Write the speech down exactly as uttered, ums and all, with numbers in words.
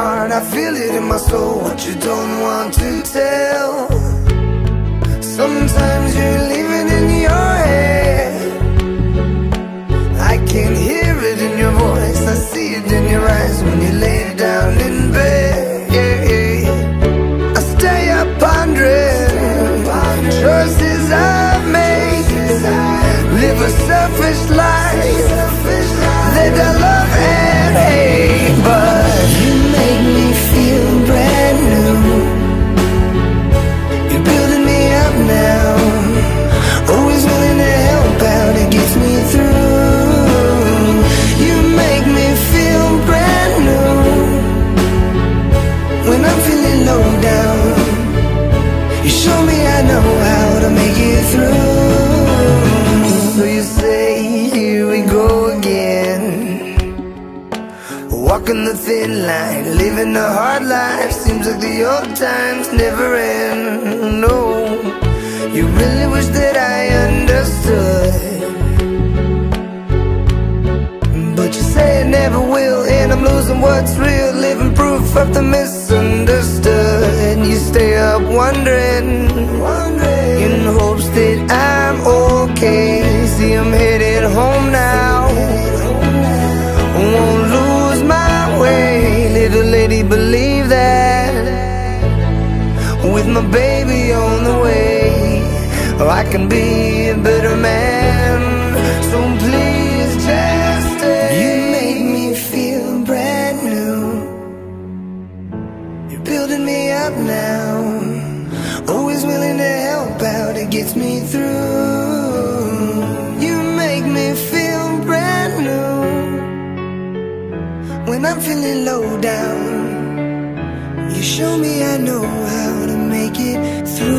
heart, I feel it in my soul, what you don't want to tell. Sometimes you're living in your head, I can hear it in your voice, I see it in your eyes when you lay down in bed. Yeah, yeah. I stay up pondering choices I've made, live a selfish life that I love and hate. But you make me feel brand new, you're building me up now, always willing to help out, it gets me through. You make me feel brand new when I'm feeling low down, you show me I know how to make it through. So you say, here we go again, walking the thin line, living a hard life, seems like the old times never end. No, you really wish that I understood, but you say it never will, and I'm losing what's real, living proof of the misunderstood. And you stay up wondering, wondering in hopes that I'm okay. See, I'm headed home now, won't lose my way. Little lady, believe that, with my baby on the way, I can be a better man. So please just stay. You make me feel brand new, you're building me up now, always willing to help out, it gets me through. You make me feel brand new when I'm feeling low down, you show me I know how to make it through.